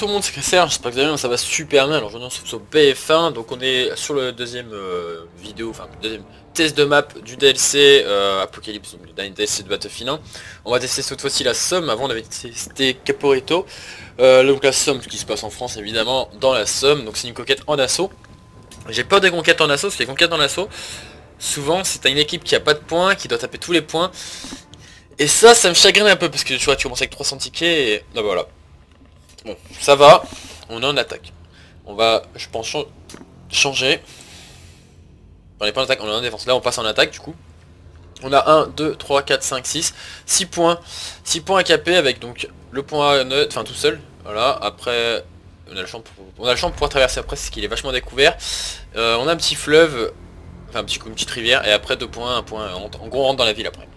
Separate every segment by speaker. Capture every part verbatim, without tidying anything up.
Speaker 1: tout le monde, c'est Serge, j'espère que vous allez bien, ça va super bien. Alors aujourd'hui on se retrouve sur B F un, donc on est sur le deuxième euh, vidéo, enfin deuxième test de map du D L C euh, Apocalypse, donc le dernier D L C de Battlefield un. On va tester cette fois-ci la Somme, avant on avait testé Caporetto, euh, donc la Somme qui se passe en France évidemment, dans la Somme, donc c'est une conquête en assaut. J'ai peur des conquêtes en assaut, parce que les conquêtes en assaut, souvent c'est une équipe qui a pas de points, qui doit taper tous les points. Et ça, ça me chagrine un peu, parce que tu vois, tu commences avec trois cents tickets et... Non, bah, voilà. Bon, ça va, on est en attaque. On va, je pense, ch changer. On n'est pas en attaque, on est en défense. Là, on passe en attaque, du coup. On a un, deux, trois, quatre, cinq, six, six points. six points à caper avec donc le point neutre, enfin tout seul. Voilà, après, on a le champ pour, on a le champ pour pouvoir traverser après, c'est qu'il est vachement découvert. Euh, on a un petit fleuve, enfin un petit, une petite rivière, et après deux points, un point. En, en gros, on rentre dans la ville après.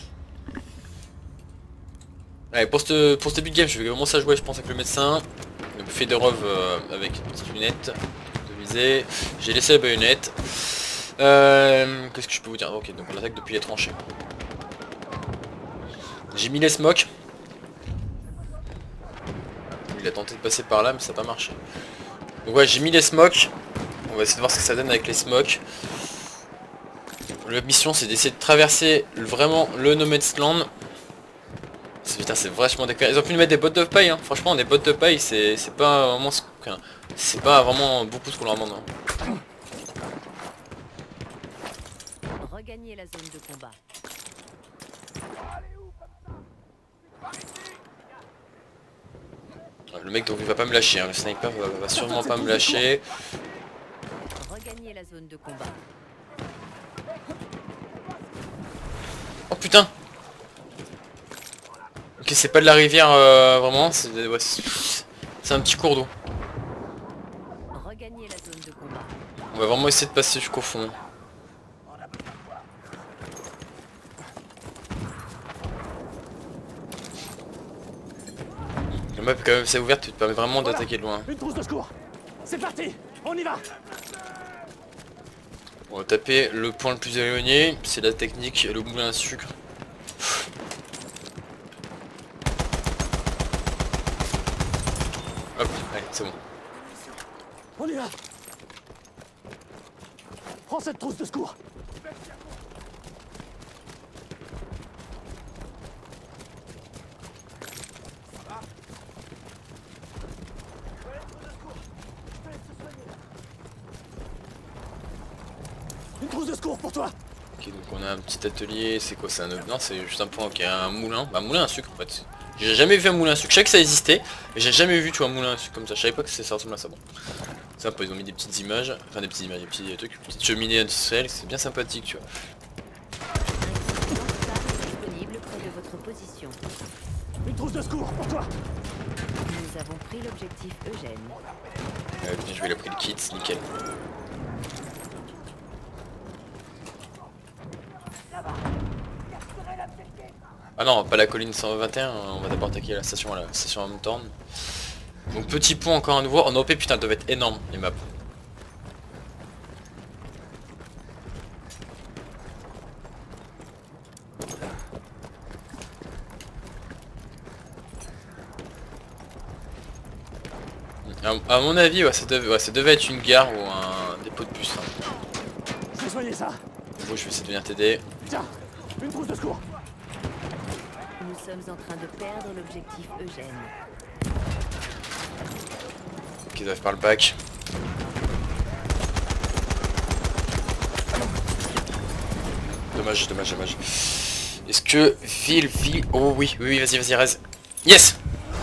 Speaker 1: Allez, pour ce, pour ce début de game, je vais commencer à jouer, je pense, avec le médecin. Le Fedorov euh, avec une petite lunette de visée. J'ai laissé la baïonnette. Euh, Qu'est-ce que je peux vous dire? Ok, donc on attaque depuis les tranchées. J'ai mis les smokes. Il a tenté de passer par là, mais ça n'a pas marché. Donc ouais, j'ai mis les smokes. On va essayer de voir ce que ça donne avec les smokes. La mission, c'est d'essayer de traverser vraiment le No Man's Land. Putain, c'est vachement déclaré. Ils ont pu nous mettre des bottes de paille, hein. Franchement, des bottes de paille, c'est pas vraiment ce enfin, c'est pas vraiment beaucoup ce qu'on leur demande. Hein.
Speaker 2: Regagner la zone de combat.
Speaker 1: Le mec donc il va pas me lâcher, hein. Le sniper va, va sûrement pas me lâcher.
Speaker 2: Regagner la zone de combat.
Speaker 1: Oh putain. Ok, c'est pas de la rivière euh, vraiment, c'est ouais, c'est un petit cours d'eau.
Speaker 2: Regagner la zone de combat.
Speaker 1: On va vraiment essayer de passer jusqu'au fond. La map quand même c'est ouverte, tu te permets vraiment
Speaker 3: Voilà,
Speaker 1: d'attaquer de loin.
Speaker 3: une trousse de secours. C'est parti, on y va.
Speaker 1: On va taper le point le plus éloigné, c'est la technique, le moulin à sucre. Hop, allez, c'est bon.
Speaker 3: On y va. Prends cette trousse de secours. Une trousse de secours pour toi.
Speaker 1: Ok, donc on a un petit atelier, c'est quoi, c'est un... Non, c'est juste un point, ok, un moulin. Bah moulin à sucre en fait. J'ai jamais vu un moulin à sucre, je savais que ça existait, mais j'ai jamais vu tu vois un moulin à sucre comme ça, je savais pas que ça ressemble à ça. Bon. C'est sympa, ils ont mis des petites images, enfin des petites images, des petits trucs, des petites cheminées industrielles, c'est bien sympathique tu vois.
Speaker 2: Disponible près de votre position.
Speaker 3: Une trousse de secours pour toi.
Speaker 2: Nous avons pris l'objectif Eugène.
Speaker 1: Euh, bien joué, il a pris le kit, nickel. Ah non, pas la colline cent vingt et un, on va d'abord attaquer la station, la station Hamtorn. Donc petit pont encore à nouveau, en O P putain, elles doivent être énormes les maps. À, à mon avis, ouais, ça, devait, ouais, ça devait être une gare ou un dépôt de bus. Hein.
Speaker 3: Je vais soigner ça.
Speaker 1: Bon, je vais essayer de venir t'aider.
Speaker 3: Tiens, une trousse de secours.
Speaker 2: Nous sommes en train de perdre l'objectif Eugène.
Speaker 1: Ok, ils doivent par le bac. Dommage, dommage, dommage. Est-ce que ville, ville... Oh oui, oui, oui, vas-y, vas-y, reste. Yes.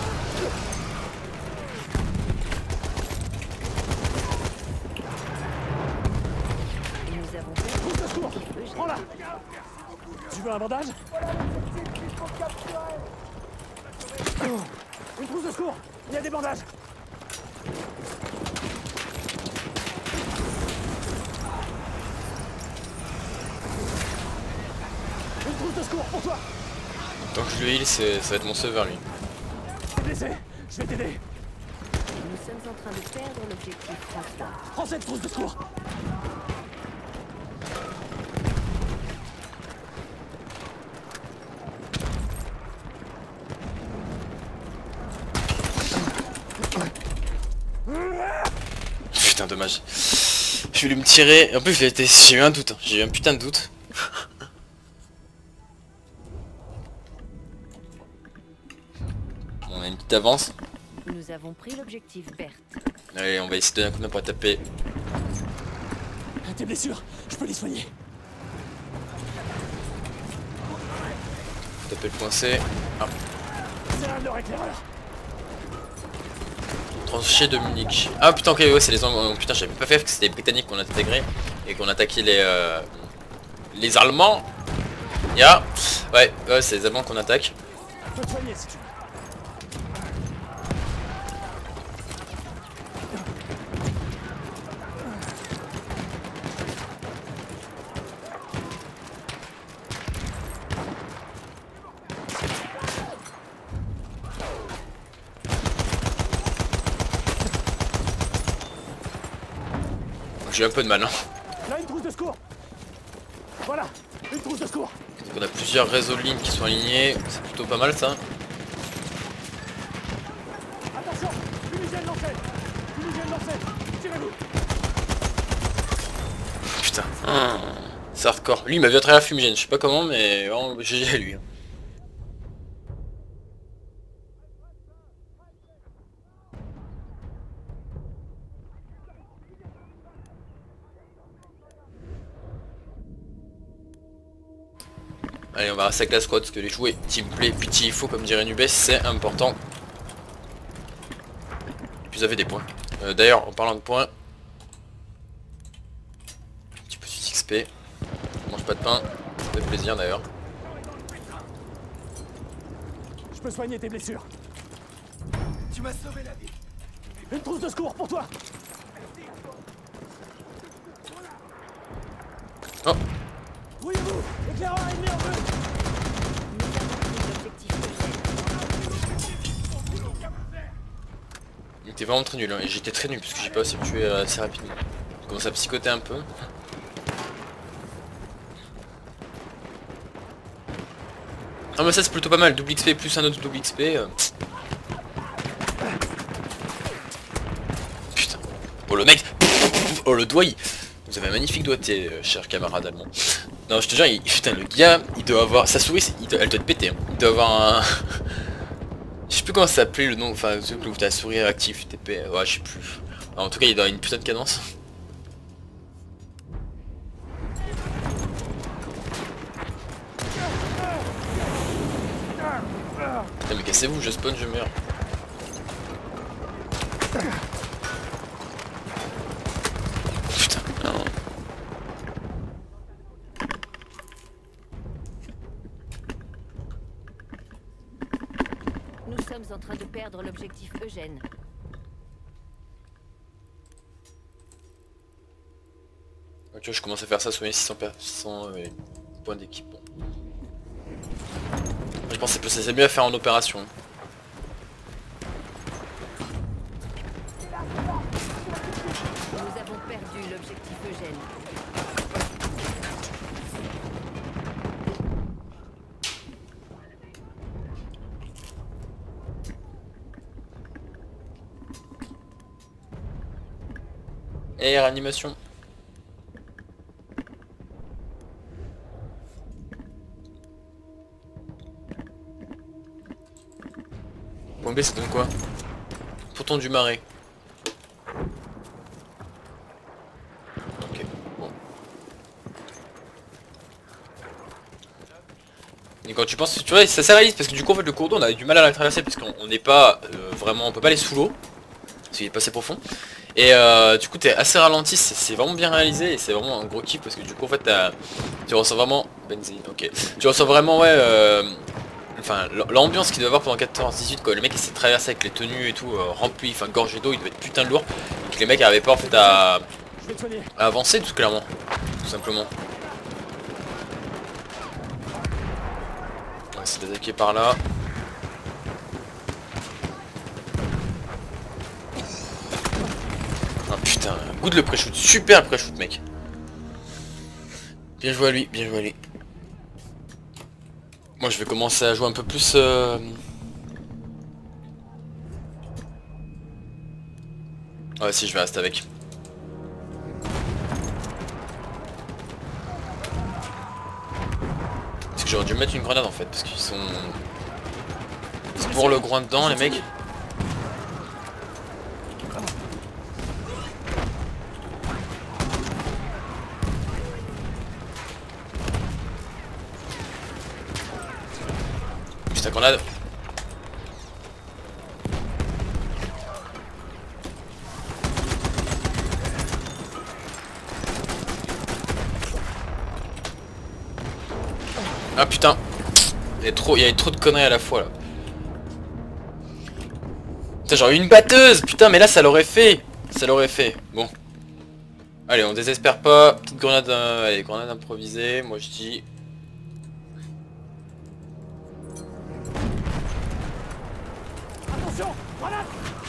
Speaker 2: Nous avons
Speaker 3: Trousse
Speaker 2: perdu
Speaker 3: de secours.
Speaker 2: l'objectif Eugène.
Speaker 3: Prends-la. Tu veux un bandage? Une trousse de secours. Il y a des bandages. Une trousse de secours pour toi.
Speaker 1: Tant que je le heal, ça va être mon sauveur lui.
Speaker 3: T'es blessé. Je vais t'aider.
Speaker 2: Nous sommes en train de perdre l'objectif François.
Speaker 3: Prends cette trousse de secours.
Speaker 1: putain dommage. Je voulais me tirer, en plus j'ai été... j'ai eu un doute, hein. J'ai eu un putain de doute. On a une petite avance.
Speaker 2: Nous avons pris l'objectif Berthe.
Speaker 1: Allez, on va essayer de donner un coup de main pour la taper.
Speaker 3: Tes blessures, je peux les soigner.
Speaker 1: Taper le coincé. Ah.
Speaker 3: C'est un de leur éclaireur.
Speaker 1: Tranché de Munich. Ah putain, ok, ouais, c'est les Allemands. Putain, j'avais pas fait que c'était les Britanniques qu'on a intégré et qu'on attaquait les euh, les Allemands. Ya, yeah. Ouais, ouais, c'est les Allemands qu'on attaque.
Speaker 3: Je peux te soigner si tu veux.
Speaker 1: J'ai un peu de mal, hein.
Speaker 3: Là, une trousse de secours. Voilà, une trousse de secours.
Speaker 1: Donc on a plusieurs réseaux de lignes qui sont alignés, c'est plutôt pas mal ça.
Speaker 3: Attention, fumigène lancée. Fumigène lancée. Tirez-vous.
Speaker 1: Putain, c'est hardcore. Lui il m'a vu à travers la fumigène, je sais pas comment mais vraiment G G à lui. Allez, on va rester avec la squad parce que les jouets teamplay petit il faut comme dirait Nubes, c'est important. Et puis vous avez des points. Euh, D'ailleurs en parlant de points, un petit peu de X P. On mange pas de pain, ça fait plaisir d'ailleurs.
Speaker 3: Je peux soigner tes blessures.
Speaker 4: Tu m'as sauvé la vie.
Speaker 3: Une trousse de secours pour toi.
Speaker 1: Oh,
Speaker 3: Brouillez-vous. Éclaireur ennemi en vue.
Speaker 1: il était vraiment très nul hein. Et j'étais très nul parce que j'ai pas assez tué euh, assez rapidement. Je commence à psychoter un peu. Ah mais ça c'est plutôt pas mal, double X P plus un autre double X P. Euh... Putain. Oh le mec. Oh le doigt. Vous avez un magnifique doigté, euh, cher camarade allemand. Non je te jure, il... putain le gars, il doit avoir... Sa souris, il doit... elle doit être pétée. Hein. Il doit avoir un... Je sais plus comment ça s'appelait le nom, enfin celui que ta souris active, T P, ouais je sais plus. Alors, en tout cas il doit avoir une putain de cadence. Putain mais cassez-vous, je spawn, je meurs. Putain, non.
Speaker 2: Nous sommes en train de perdre l'objectif Eugène.
Speaker 1: Ok, je commence à faire ça, soigner six cents euh, points d'équipe. Bon. Je pense que c'est mieux à faire en opération.
Speaker 2: Nous avons perdu l'objectif Eugène.
Speaker 1: Et réanimation. Point B ça donne quoi? Pourtant du marais. Ok, bon. Et quand tu penses, tu vois, ça s'arrête parce que du coup en fait le cours d'eau on a du mal à la traverser parce qu'on n'est pas euh, vraiment, on peut pas aller sous l'eau. Parce qu'il est pas assez profond. Et euh, du coup t'es assez ralenti, c'est vraiment bien réalisé et c'est vraiment un gros kiff parce que du coup en fait tu ressens vraiment... Benzine, ok. Tu ressens vraiment ouais... Euh, enfin l'ambiance qu'il doit avoir pendant quatorze dix-huit quoi. Le mec essaie de traverser avec les tenues et tout euh, rempli, enfin gorgé d'eau, il doit être putain de lourd. Et que les mecs n'arrivaient pas en fait à, à avancer tout clairement. Tout simplement. On va essayer d'attaquer par là. Ah putain, goûte le pré-shoot, super le pré-shoot mec. Bien joué à lui, bien joué à lui. Moi je vais commencer à jouer un peu plus... Euh... Ouais si je vais rester avec. que j'aurais dû mettre une grenade en fait, parce qu'ils sont... C'est pour le groin dedans les mecs. Putain, grenade. Ah putain, il y a trop, il y a trop de conneries à la fois là. Putain, j'aurais eu une batteuse, putain, mais là ça l'aurait fait, ça l'aurait fait. Bon, allez, on désespère pas. Petite grenade, euh, allez, grenade improvisée. Moi je dis.
Speaker 3: Attention, grenade.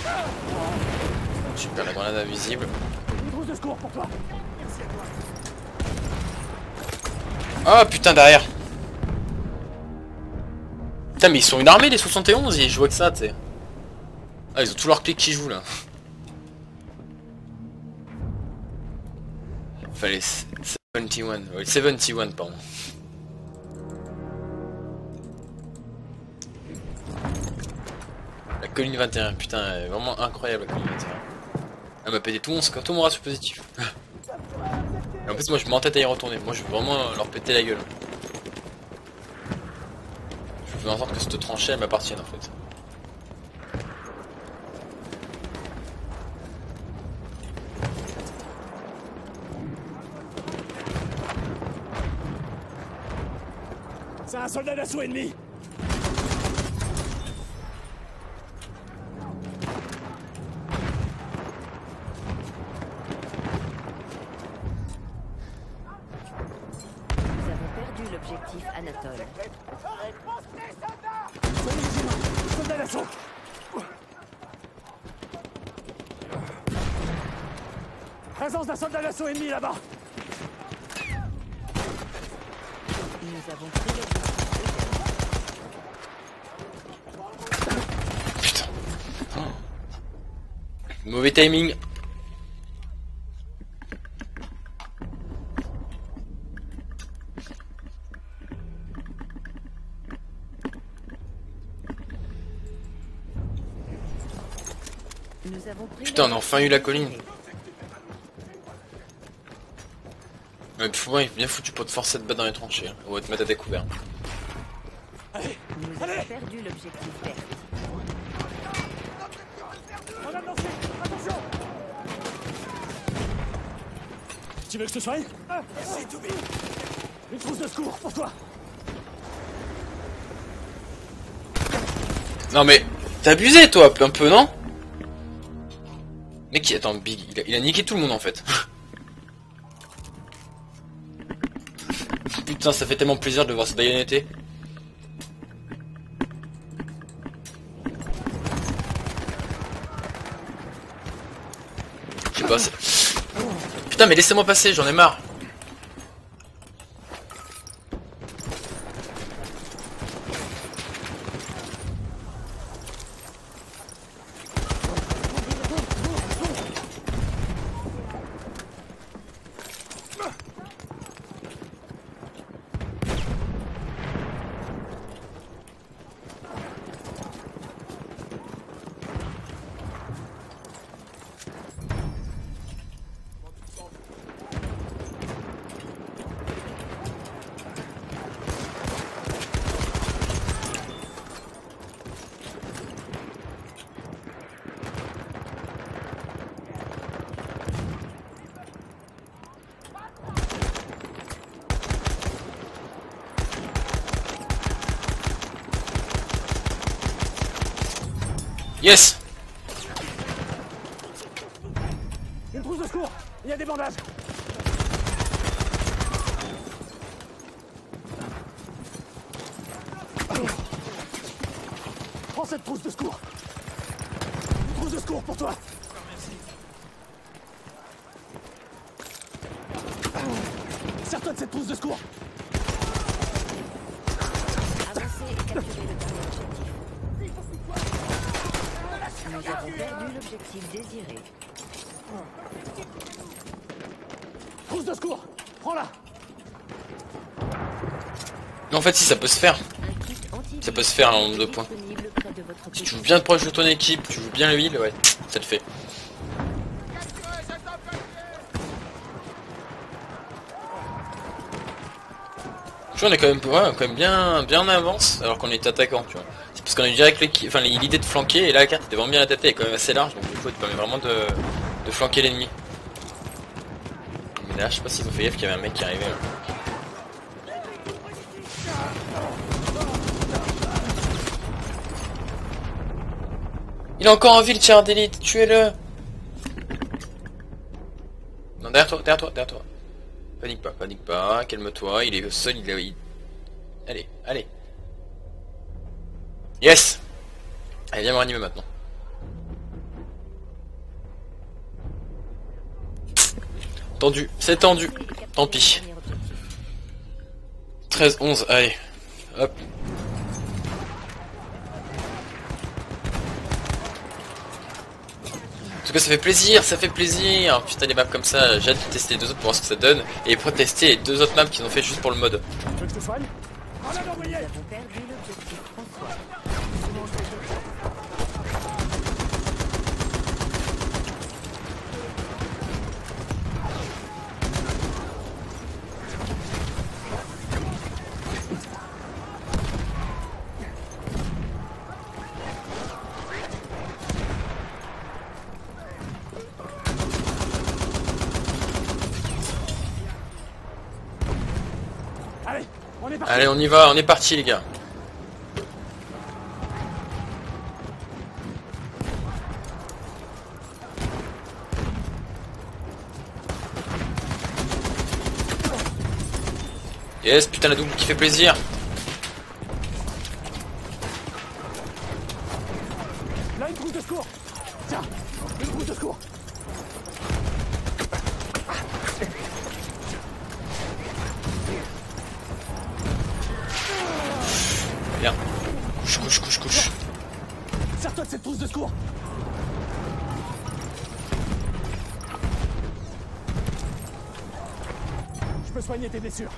Speaker 1: Super, la grenade invisible.
Speaker 3: Une trousse de secours pour toi.
Speaker 1: Ah putain, derrière. Putain, mais ils sont une armée les soixante et onze, ils jouent que ça, tu sais. Ah, ils ont tous leurs clics qui jouent là. Fallait soixante et un, ouais, soixante et un pardon. La colline vingt et un, putain, elle est vraiment incroyable la colline vingt et un. Elle m'a pété tout mon, tout mon ratio positif. Et en plus moi je m'entête à y retourner, moi je veux vraiment leur péter la gueule. Je veux en sorte que cette tranchée elle m'appartienne en fait.
Speaker 3: C'est un soldat d'assaut ennemi.
Speaker 2: Nous avons perdu l'objectif Anatole.
Speaker 3: Soyez vigilants, soldat d'assaut. Présence d'un soldat d'assaut ennemi là-bas.
Speaker 2: Nous avons pris l'objectif.
Speaker 1: Putain. Oh. Mauvais timing.
Speaker 2: Nous avons pris
Speaker 1: Putain, on a enfin eu la colline. Ouais, pff, ouais, bien foutu pour te forcer de battre dans les tranchées. Hein. On va te mettre à découvert.
Speaker 2: Nous avons perdu l'objectif vert.
Speaker 3: Grenade lancée. Attention. Tu veux que je te soigne?
Speaker 4: Merci, Toby.
Speaker 3: Une trousse de secours pour toi.
Speaker 1: Non mais, t'as abusé toi, un peu, non? Mec, attends, Big, il a, il a niqué tout le monde en fait. Putain, ça fait tellement plaisir de voir cette baïonnette. Je sais pas, c'est... Putain, mais laissez-moi passer, j'en ai marre. Yes.
Speaker 3: Une trousse de secours. Il y a des bandages. Prends cette trousse de secours. Une trousse de secours pour toi. Sers-toi de cette trousse de secours.
Speaker 2: Avancez et capturez le dernier objectif. Nous avons perdu l'objectif désiré.
Speaker 3: Trousse de secours. Prends-la.
Speaker 1: En fait si ça peut se faire. Ça peut se faire en nombre de points. Si tu joues bien proche de ton équipe, tu joues bien le heal, ouais, ça le fait. Je vois, on est quand même, ouais, quand même bien, bien en avance alors qu'on est attaquant, tu vois. C'est parce qu'on a eu direct enfin, l'idée de flanquer et là la carte était vraiment bien adaptée, elle est quand même assez large, donc du coup elle te permet vraiment de, de flanquer l'ennemi. Mais là je sais pas s'ils ont fait gaffe qu'il y avait un mec qui arrivait là. Il est encore en vie le tireur d'élite, tuez-le. Non, derrière toi, derrière toi, derrière toi. Panique pas, panique pas, calme-toi, il est au sol, il est... Il... Allez, allez. Yes. Allez, viens me ranimer maintenant. Tendu, c'est tendu. Tant pis. treize, onze, allez. Hop. En tout cas ça fait plaisir, ça fait plaisir. Putain des maps comme ça, j'ai hâte de tester les deux autres pour voir ce que ça donne. Et pour tester les deux autres maps qu'ils ont fait juste pour le mode.
Speaker 3: Tu veux que je te soigne? En avant, envoyé.
Speaker 2: Nous avons perdu l'objectif François.
Speaker 3: Allez, on est parti.
Speaker 1: Allez on y va, on est parti les gars. Yes, putain la double qui fait plaisir.
Speaker 3: Là, une trousse de secours. Tiens, une trousse de secours.
Speaker 1: Bien. Couche, couche, couche, couche.
Speaker 3: Sers-toi de cette trousse de secours. Je peux soigner tes blessures.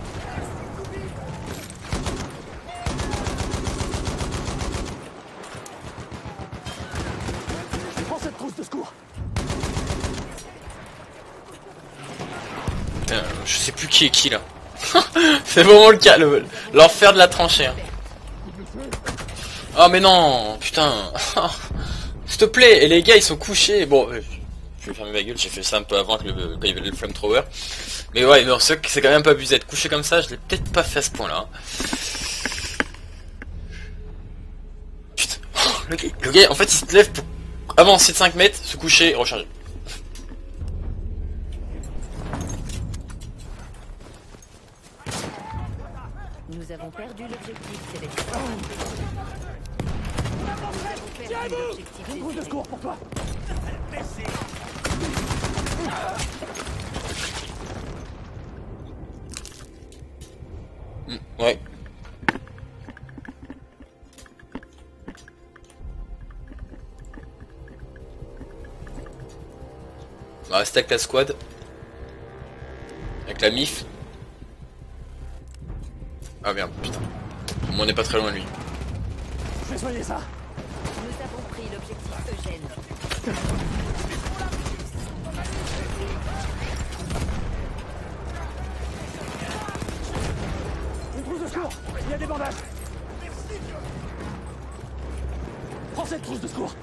Speaker 3: Prends cette trousse de secours.
Speaker 1: Putain, je sais plus qui est qui là. C'est vraiment le cas, le- l'enfer de la tranchée. Hein. Oh mais non, putain. S'il te plaît, et les gars ils sont couchés. Bon, euh, je vais fermer ma gueule, j'ai fait ça un peu avant que le, quand il y avait le flamethrower. Mais ouais, non, c'est quand même pas abusé d'être couché comme ça, je l'ai peut-être pas fait à ce point là. Putain, le gars, le gars en fait il se lève pour avancer de cinq mètres, se coucher, recharger.
Speaker 2: Nous avons perdu l'objectif sélectionné. Nous avons perdu l'objectif
Speaker 3: Une trousse de
Speaker 2: désiré.
Speaker 3: secours pour toi.
Speaker 1: Mm, ouais. On va rester avec la squad. Avec la M I F. Ah merde, putain. On n'est pas très loin de lui.
Speaker 3: Je vais soigner ça.
Speaker 2: Nous avons pris l'objectif Eugène.
Speaker 3: Une trousse de secours. Il y a des bandages. Prends cette trousse de secours.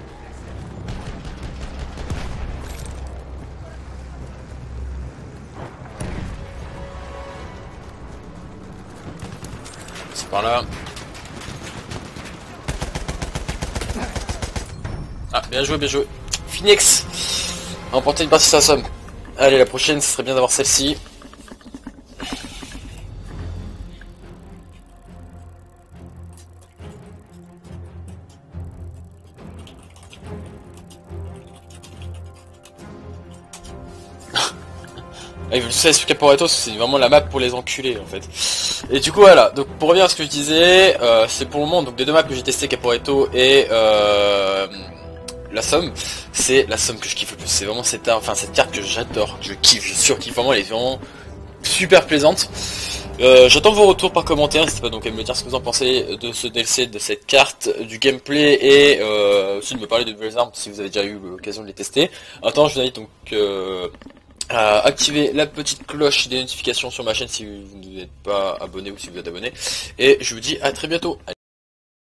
Speaker 1: C'est par là. Ah, bien joué, bien joué. Phoenix a remporté une partie de sa somme. Allez, la prochaine, ce serait bien d'avoir celle-ci. Ah, ils veulent seize sur Caporetto, c'est vraiment la map pour les enculés en fait. Et du coup voilà, donc pour revenir à ce que je disais, euh, c'est pour le moment donc des deux maps que j'ai testé, Caporetto et euh, la Somme, c'est la Somme que je kiffe le plus. C'est vraiment cette, enfin, cette carte que j'adore, que je kiffe, je surkiffe, vraiment elle est vraiment super plaisante. Euh, J'attends vos retours par commentaire, n'hésitez pas donc à me dire ce que vous en pensez de ce D L C, de cette carte, du gameplay et euh, aussi de me parler de nouvelles armes si vous avez déjà eu l'occasion de les tester. Attends, je vous invite donc euh, à activer la petite cloche des notifications sur ma chaîne si vous n'êtes pas abonné ou si vous êtes abonné. Et je vous dis à très bientôt.